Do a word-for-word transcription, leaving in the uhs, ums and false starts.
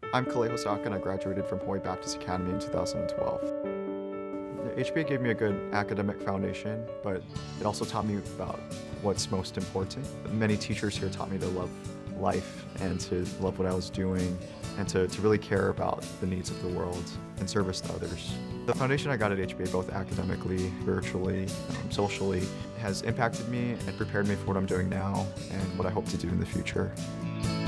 I'm Kalei Hosaka and I graduated from Hawaii Baptist Academy in two thousand twelve. The H B A gave me a good academic foundation, but it also taught me about what's most important. Many teachers here taught me to love life and to love what I was doing and to, to really care about the needs of the world and service to others. The foundation I got at H B A, both academically, spiritually, um, socially, has impacted me and prepared me for what I'm doing now and what I hope to do in the future.